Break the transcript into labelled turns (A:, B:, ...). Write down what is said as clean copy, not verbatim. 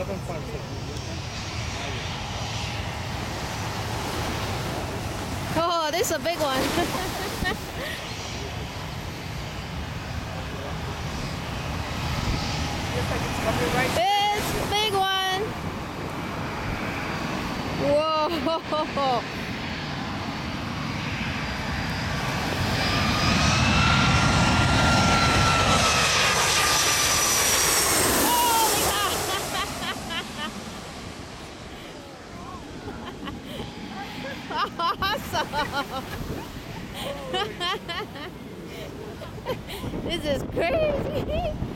A: Oh, this is a big one. It's a big one. Whoa. Awesome. This is crazy.